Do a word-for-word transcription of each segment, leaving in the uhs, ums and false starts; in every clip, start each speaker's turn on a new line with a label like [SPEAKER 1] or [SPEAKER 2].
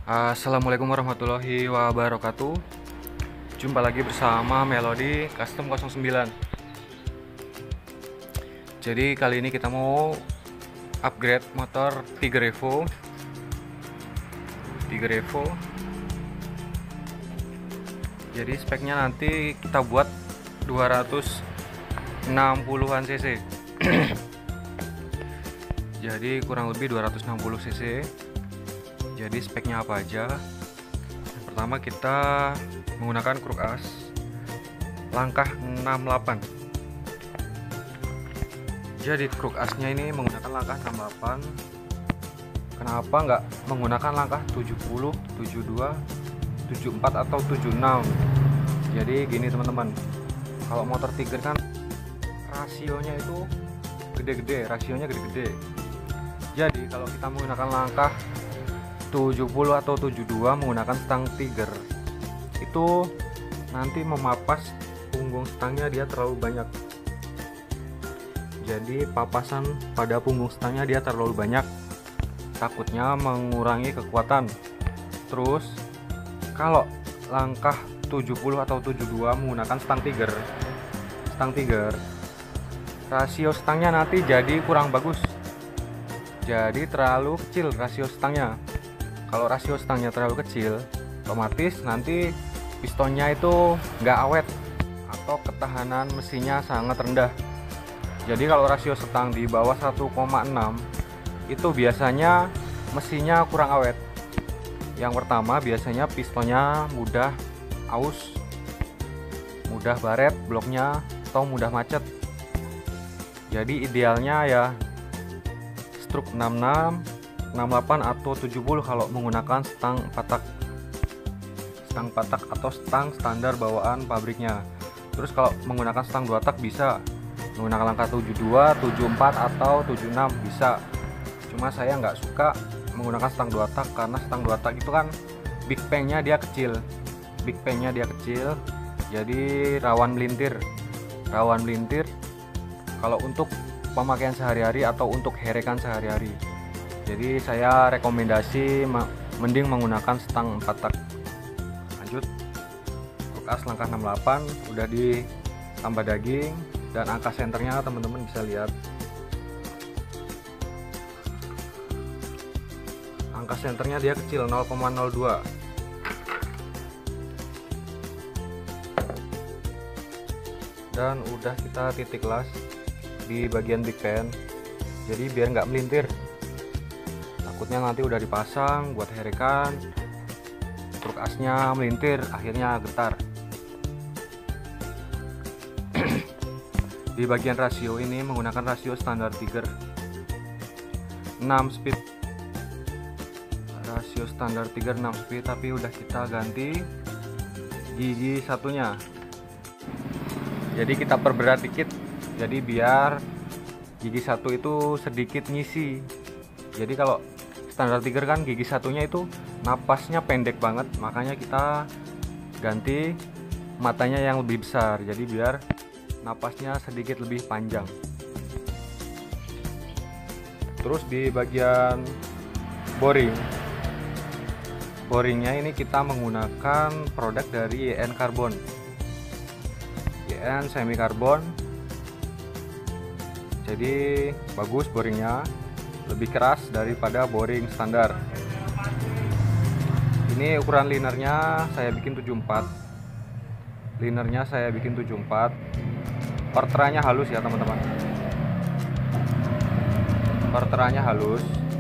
[SPEAKER 1] Assalamualaikum warahmatullahi wabarakatuh. Jumpa lagi bersama Melody Custom nol sembilan. Jadi kali ini kita mau upgrade motor Tiger Evo. Tiger Evo. Jadi speknya nanti kita buat dua ratus enam puluhan cc. Jadi kurang lebih dua ratus enam puluh cc. Jadi speknya apa aja? Yang pertama kita menggunakan kruk as langkah enam puluh delapan. Jadi kruk asnya ini menggunakan langkah enam puluh delapan. Kenapa nggak menggunakan langkah tujuh puluh, tujuh puluh dua, tujuh puluh empat atau tujuh puluh enam? Jadi gini teman-teman, kalau motor Tiger kan rasionya itu gede-gede, rasionya gede-gede. Jadi kalau kita menggunakan langkah tujuh puluh atau tujuh puluh dua menggunakan stang Tiger, itu nanti memapas punggung stangnya dia terlalu banyak. Jadi papasan pada punggung stangnya dia terlalu banyak, takutnya mengurangi kekuatan. Terus kalau langkah tujuh puluh atau tujuh puluh dua menggunakan stang Tiger, stang Tiger rasio stangnya nanti jadi kurang bagus, jadi terlalu kecil rasio stangnya. Kalau rasio stangnya terlalu kecil, otomatis nanti pistonnya itu nggak awet atau ketahanan mesinnya sangat rendah. Jadi kalau rasio stang di bawah satu koma enam itu biasanya mesinnya kurang awet. Yang pertama biasanya pistonnya mudah aus, mudah baret bloknya, atau mudah macet. Jadi idealnya ya struk enam puluh enam, enam puluh delapan atau tujuh puluh kalau menggunakan stang empat tak. Stang empat tak atau stang standar bawaan pabriknya. Terus kalau menggunakan stang dua tak bisa menggunakan langkah tujuh puluh dua, tujuh puluh empat atau tujuh puluh enam bisa. Cuma saya nggak suka menggunakan stang dua tak karena stang dua tak itu kan big pan-nya dia kecil. Big pan-nya dia kecil. Jadi rawan melintir. Rawan melintir kalau untuk pemakaian sehari-hari atau untuk herekan sehari-hari. Jadi saya rekomendasi mending menggunakan stang empat tak. Lanjut, kruk as langkah enam puluh delapan udah ditambah daging, dan angka senternya teman-teman bisa lihat. Angka senternya dia kecil, nol koma nol dua. Dan udah kita titik las di bagian big pan, jadi biar nggak melintir. Takutnya nanti udah dipasang buat herekan, truk asnya melintir, akhirnya getar. Di bagian rasio ini menggunakan rasio standar Tiger enam speed. Rasio standar Tiger enam speed, tapi udah kita ganti gigi satunya. Jadi kita perberat dikit, jadi biar gigi satu itu sedikit ngisi. Jadi kalau standar Tiger kan gigi satunya itu napasnya pendek banget, makanya kita ganti matanya yang lebih besar, jadi biar napasnya sedikit lebih panjang. Terus di bagian boring, boringnya ini kita menggunakan produk dari Y N Carbon, Y N semi carbon. Jadi bagus boringnya, lebih keras daripada boring standar. Ini ukuran linernya saya bikin tujuh puluh empat. Linernya saya bikin tujuh puluh empat. Parteranya halus ya teman-teman. Parteranya halus.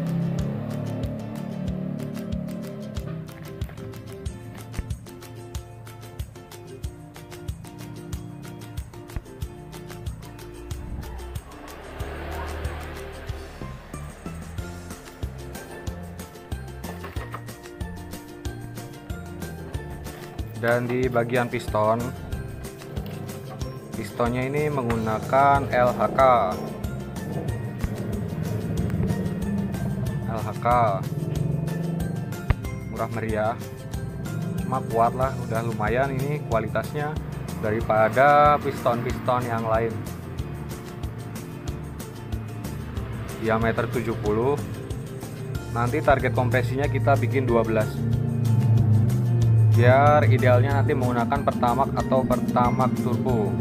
[SPEAKER 1] Dan di bagian piston, pistonnya ini menggunakan L H K. L H K murah meriah, cuma kuat lah, udah lumayan ini kualitasnya daripada piston-piston yang lain. Diameter tujuh puluh, Nanti target kompresinya kita bikin dua belas, biar idealnya nanti menggunakan Pertamax atau Pertamax Turbo.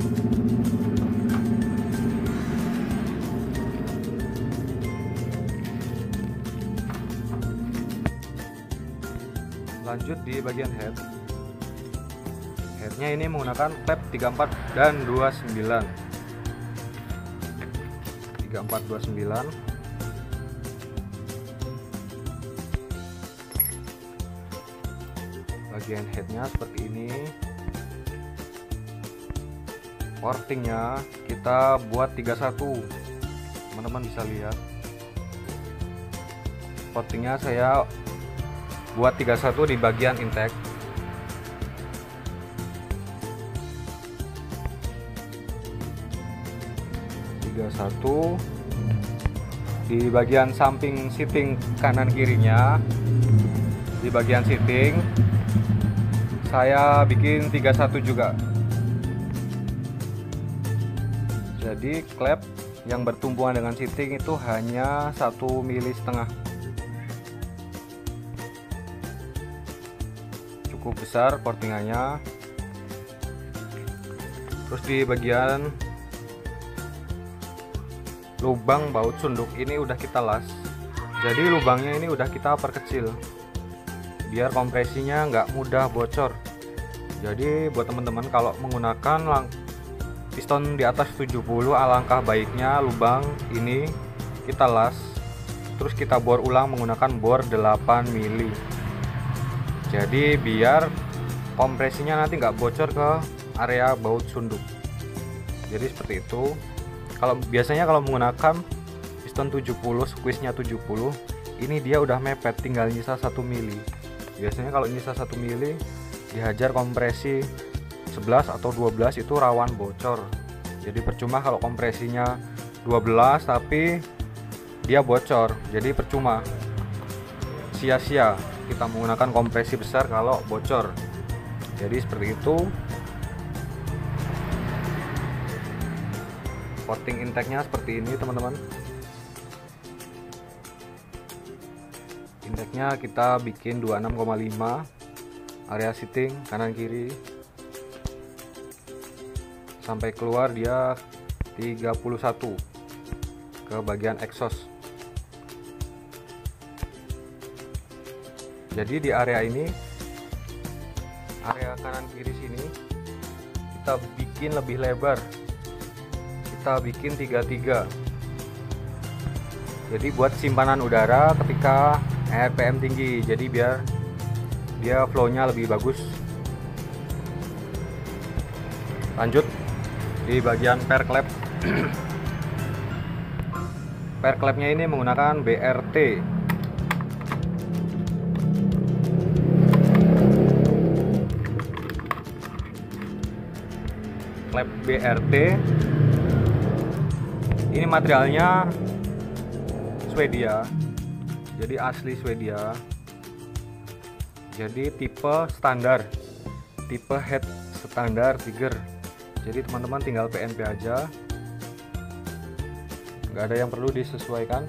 [SPEAKER 1] Lanjut di bagian head. Headnya ini menggunakan klep tiga puluh empat dan dua puluh sembilan. tiga puluh empat dua puluh sembilan. Bagian headnya seperti ini. Portingnya kita buat tiga puluh satu. Teman-teman bisa lihat. Portingnya saya buat tiga puluh satu di bagian intake. tiga puluh satu di bagian samping seating kanan kirinya. Di bagian seating saya bikin tiga puluh satu juga. Jadi klep yang bertumpuan dengan seating itu hanya satu mili setengah. Cukup besar portingannya. Terus di bagian lubang baut sunduk ini udah kita las. Jadi lubangnya ini udah kita perkecil biar kompresinya nggak mudah bocor. Jadi buat teman-teman kalau menggunakan lang piston di atas tujuh puluh, alangkah baiknya lubang ini kita las, terus kita bor ulang menggunakan bor delapan mili. Jadi biar kompresinya nanti nggak bocor ke area baut sunduk. Jadi seperti itu. Kalau biasanya kalau menggunakan piston tujuh puluh, squeeze-nya tujuh puluh, ini dia udah mepet, tinggal nyisa satu mili. Biasanya kalau nyisa satu mili dihajar kompresi sebelas atau dua belas itu rawan bocor. Jadi percuma kalau kompresinya dua belas tapi dia bocor. Jadi percuma. Sia-sia kita menggunakan kompresi besar kalau bocor. Jadi seperti itu. Porting intake-nya seperti ini, teman-teman. Intake-nya kita bikin dua puluh enam koma lima, area seating kanan kiri sampai keluar dia tiga puluh satu ke bagian exhaust. Jadi di area ini, area kanan kiri sini kita bikin lebih lebar, kita bikin tiga puluh tiga. Jadi buat simpanan udara ketika R P M tinggi, jadi biar dia flow-nya lebih bagus. Lanjut di bagian per klep. Per klepnya ini menggunakan B R T. Klep B R T ini materialnya Swedia, jadi asli Swedia. Jadi tipe standar, tipe head standar Tiger. Jadi teman-teman tinggal P N P aja, nggak ada yang perlu disesuaikan.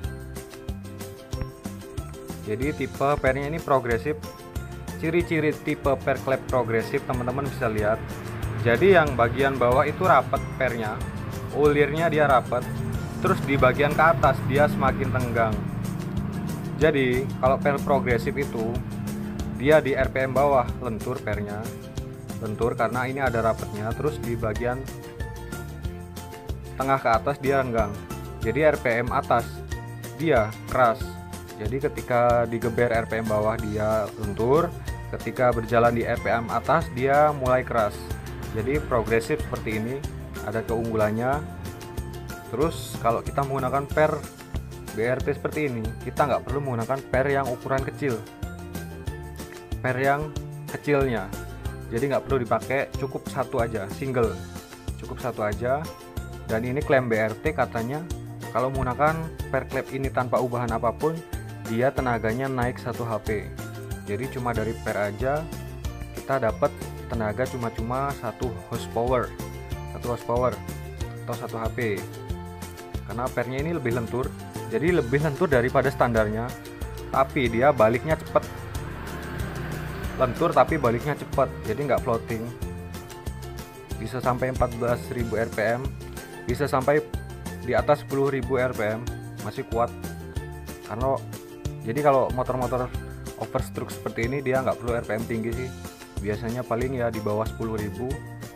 [SPEAKER 1] Jadi tipe pernya ini progresif. Ciri-ciri tipe per klep progresif teman-teman bisa lihat. Jadi yang bagian bawah itu rapat pernya, ulirnya dia rapat, terus di bagian ke atas dia semakin tenggang. Jadi kalau per progresif itu dia di R P M bawah lentur pernya, lentur karena ini ada rapatnya, terus di bagian tengah ke atas dia renggang. Jadi R P M atas dia keras. Jadi ketika digeber R P M bawah dia lentur, ketika berjalan di R P M atas dia mulai keras. Jadi progresif seperti ini, ada keunggulannya. Terus kalau kita menggunakan per B R T seperti ini, kita nggak perlu menggunakan per yang ukuran kecil, per yang kecilnya. Jadi nggak perlu dipakai, cukup satu aja, single, cukup satu aja. Dan ini klaim B R T katanya kalau menggunakan per klep ini tanpa ubahan apapun, dia tenaganya naik satu H P. Jadi cuma dari per aja kita dapat tenaga cuma-cuma satu horsepower, satu horsepower atau satu H P. Karena pernya ini lebih lentur, jadi lebih lentur daripada standarnya. tapi dia baliknya cepet, lentur tapi baliknya cepet, jadi nggak floating. Bisa sampai empat belas ribu R P M, bisa sampai di atas sepuluh ribu R P M, masih kuat. Karena jadi kalau motor-motor overstroke seperti ini dia nggak perlu R P M tinggi sih, biasanya paling ya di bawah sepuluh ribu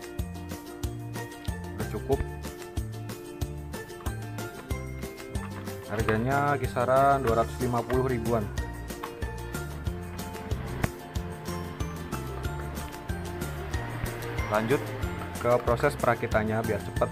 [SPEAKER 1] udah cukup. Harganya kisaran dua ratus lima puluh ribuan. Lanjut ke proses perakitannya biar cepet.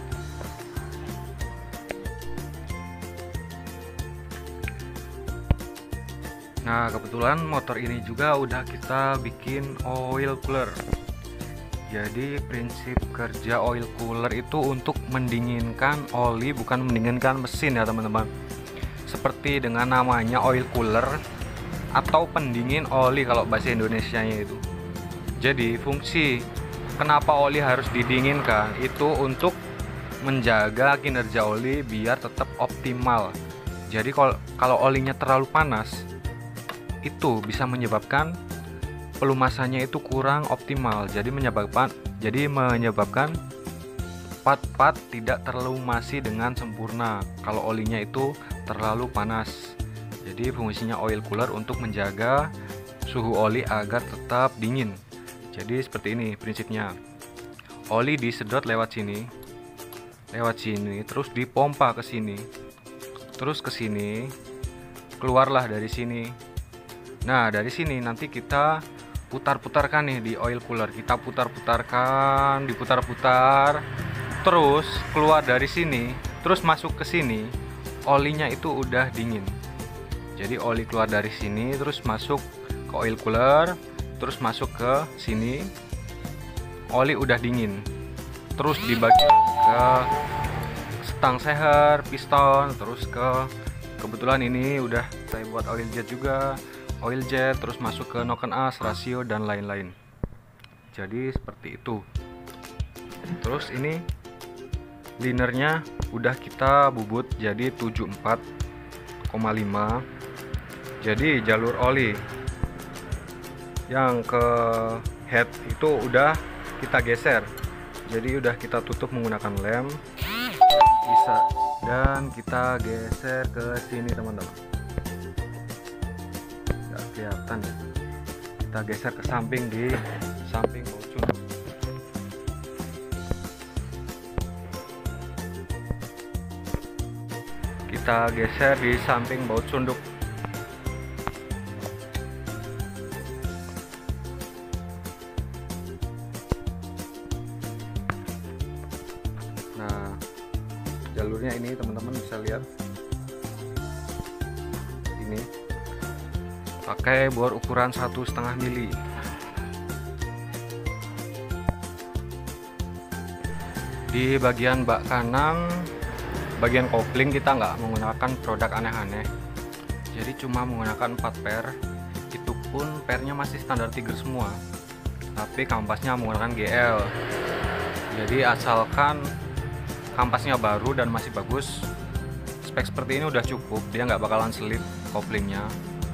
[SPEAKER 1] Nah, kebetulan motor ini juga udah kita bikin oil cooler. Jadi prinsip kerja oil cooler itu untuk mendinginkan oli, bukan mendinginkan mesin ya teman-teman. Seperti dengan namanya oil cooler atau pendingin oli kalau bahasa Indonesianya itu. Jadi fungsi kenapa oli harus didinginkan itu untuk menjaga kinerja oli biar tetap optimal. Jadi kalau kalau olinya terlalu panas itu bisa menyebabkan pelumasannya itu kurang optimal, jadi menyebabkan jadi menyebabkan part-part tidak terlumasi dengan sempurna kalau olinya itu terlalu panas. Jadi fungsinya oil cooler untuk menjaga suhu oli agar tetap dingin. Jadi seperti ini prinsipnya. Oli disedot lewat sini, lewat sini, terus dipompa ke sini, terus ke sini, keluarlah dari sini. Nah, dari sini nanti kita putar-putarkan nih di oil cooler. Kita putar-putarkan, diputar-putar, terus keluar dari sini, terus masuk ke sini. Olinya itu udah dingin. Jadi oli keluar dari sini, terus masuk ke oil cooler, terus masuk ke sini. Oli udah dingin. Terus dibagi ke stang seher, piston, terus ke kebetulan ini udah saya buat oil jet juga. Oil jet, terus masuk ke noken as, rasio, dan lain-lain. Jadi seperti itu. Terus ini linernya udah kita bubut jadi tujuh puluh empat koma lima. Jadi jalur oli yang ke head itu udah kita geser, jadi udah kita tutup menggunakan lem, bisa, dan kita geser ke sini teman-teman. Kelihatan ya, kita geser ke samping, di samping baut cunduk. Kita geser di samping baut cunduk. Nah, jalurnya ini teman-teman bisa lihat, ini pakai bor ukuran satu setengah mili. Di bagian bak kanan, bagian kopling kita nggak menggunakan produk aneh-aneh, jadi cuma menggunakan empat per. Itu pun pernya masih standar Tiger semua, tapi kampasnya menggunakan G L. Jadi asalkan kampasnya baru dan masih bagus, spek seperti ini udah cukup, dia nggak bakalan selip koplingnya.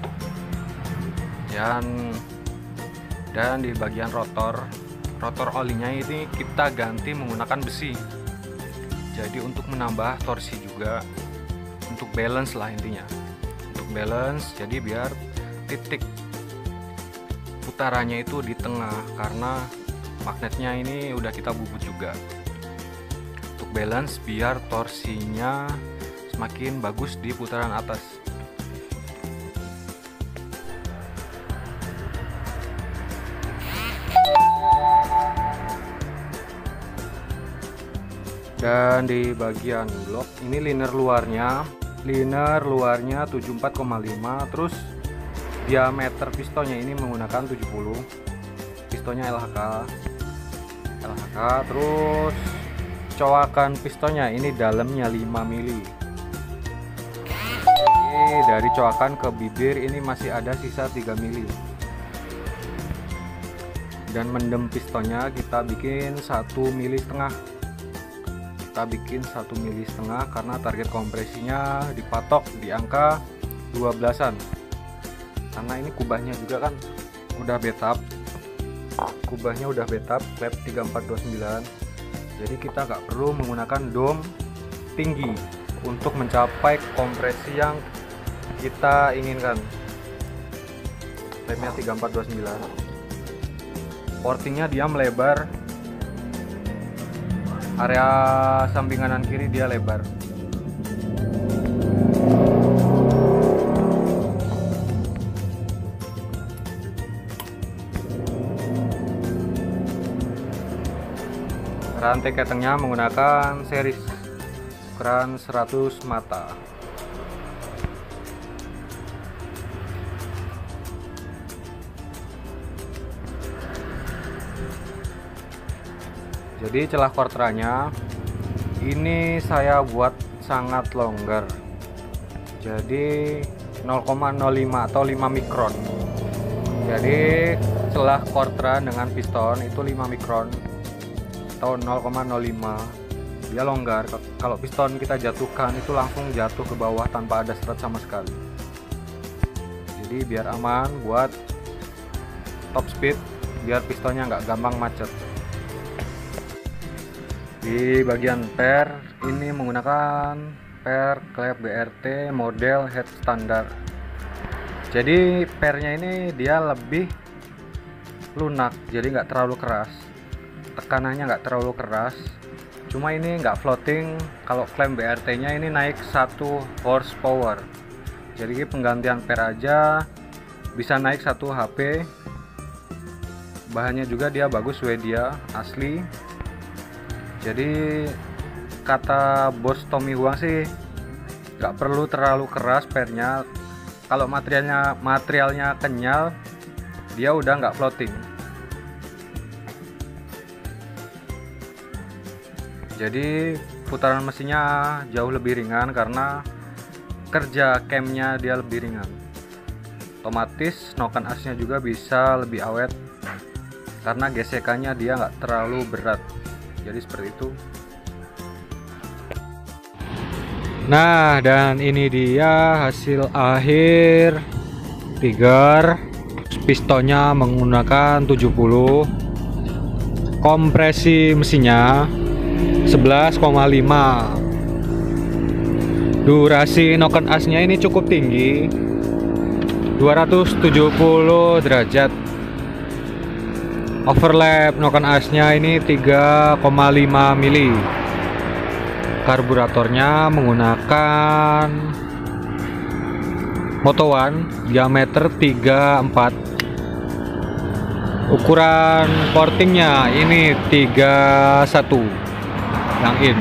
[SPEAKER 1] Dan dan di bagian rotor rotor olinya ini kita ganti menggunakan besi, jadi untuk menambah torsi juga, untuk balance lah intinya, untuk balance. Jadi biar titik putarannya itu di tengah, karena magnetnya ini udah kita bubut juga, untuk balance biar torsinya semakin bagus di putaran atas. Dan di bagian blok ini liner luarnya liner luarnya tujuh puluh empat koma lima, terus diameter pistonnya ini menggunakan tujuh puluh, pistonnya L H K L H K, terus coakan pistonnya ini dalamnya lima mili. Ini dari coakan ke bibir ini masih ada sisa tiga mili. Dan mendem pistonnya kita bikin satu mili setengah. Kita bikin satu mili setengah karena target kompresinya dipatok di angka dua belasan. karena ini kubahnya juga kan udah betap, kubahnya udah betap klep tiga empat dua sembilan, jadi kita nggak perlu menggunakan dom tinggi untuk mencapai kompresi yang kita inginkan. Klepnya tiga empat dua sembilan, portingnya dia melebar, area samping kanan kiri dia lebar. Rantai ketengnya menggunakan series ukuran seratus mata. Jadi celah kortranya ini saya buat sangat longgar, jadi nol koma nol lima atau lima mikron. Jadi celah kortra dengan piston itu lima mikron atau nol koma nol lima, dia longgar. Kalau piston kita jatuhkan itu langsung jatuh ke bawah tanpa ada serat sama sekali. Jadi biar aman buat top speed, biar pistonnya nggak gampang macet. Di bagian per ini menggunakan per klep B R T model head standar. Jadi pernya ini dia lebih lunak, jadi nggak terlalu keras, tekanannya nggak terlalu keras, cuma ini nggak floating. Kalau klem B R T nya ini naik satu horsepower, jadi penggantian per aja bisa naik satu H P. Bahannya juga dia bagus, Swedia asli. Jadi kata bos Tommy Huang sih nggak perlu terlalu keras pernya. Kalau materialnya materialnya kenyal, dia udah nggak floating. Jadi putaran mesinnya jauh lebih ringan karena kerja camnya dia lebih ringan. Otomatis noken asnya juga bisa lebih awet karena gesekannya dia nggak terlalu berat. Jadi seperti itu. Nah, dan ini dia hasil akhir Tiger. Pistonnya menggunakan tujuh puluh, kompresi mesinnya sebelas koma lima. Durasi noken asnya ini cukup tinggi, dua ratus tujuh puluh derajat. Overlap noken asnya ini tiga koma lima mili. Karburatornya menggunakan Moto One diameter tiga empat. Ukuran portingnya ini tiga satu yang in.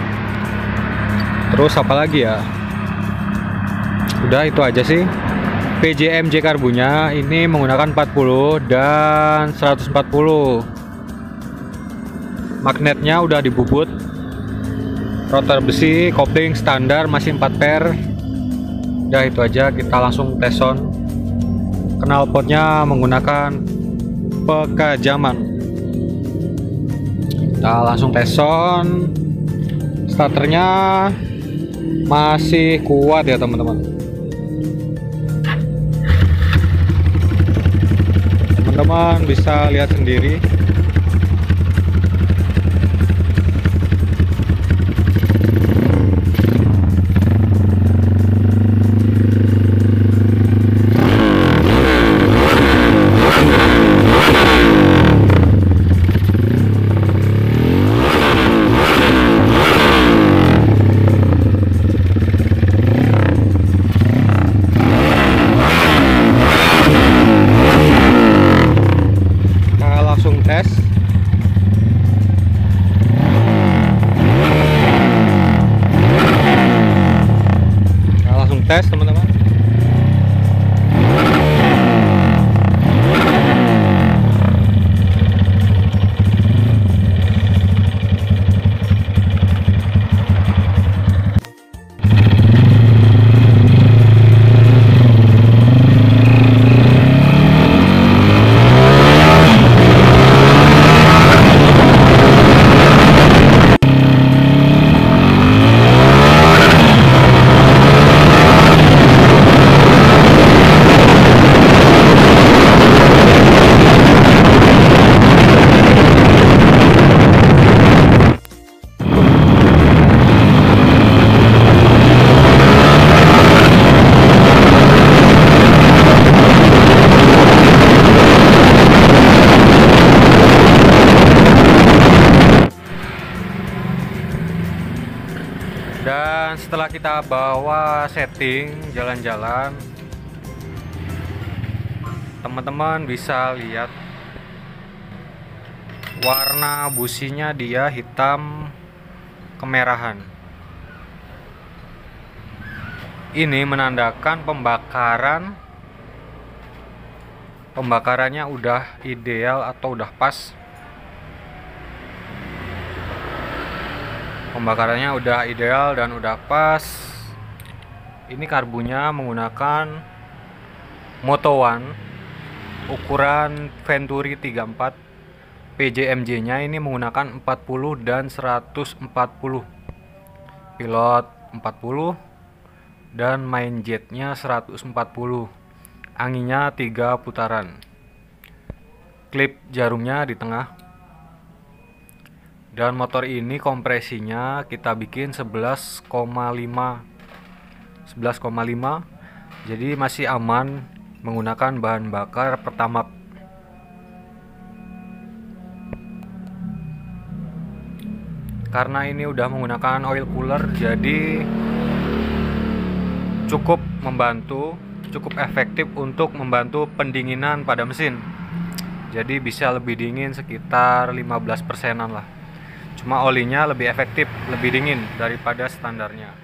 [SPEAKER 1] Terus apa lagi ya? Udah itu aja sih. P J M J karbunya ini menggunakan empat puluh dan seratus empat puluh. Magnetnya udah dibubut. Rotor besi, kopling standar masih empat per. Udah itu aja, kita langsung tes on. Knalpotnya menggunakan Pekajaman. Kita langsung tes on. Starternya masih kuat ya teman-teman. Teman-teman bisa lihat sendiri. Tes. Nah, langsung tes teman-teman. Dan setelah kita bawa setting jalan-jalan, teman-teman bisa lihat warna businya, dia hitam kemerahan. Ini menandakan pembakaran pembakarannya udah ideal atau udah pas. Pembakarannya udah ideal dan udah pas. Ini karbunya menggunakan Moto One ukuran Venturi tiga puluh empat. P J M J nya ini menggunakan empat puluh dan seratus empat puluh. Pilot empat puluh dan main jetnya seratus empat puluh. Anginnya tiga putaran. Klip jarumnya di tengah. Dan motor ini kompresinya kita bikin sebelas koma lima. sebelas koma lima. Jadi masih aman menggunakan bahan bakar Pertamax. Karena ini udah menggunakan oil cooler, jadi cukup membantu, cukup efektif untuk membantu pendinginan pada mesin. Jadi bisa lebih dingin sekitar lima belas persenan lah. Cuma olinya lebih efektif, lebih dingin daripada standarnya.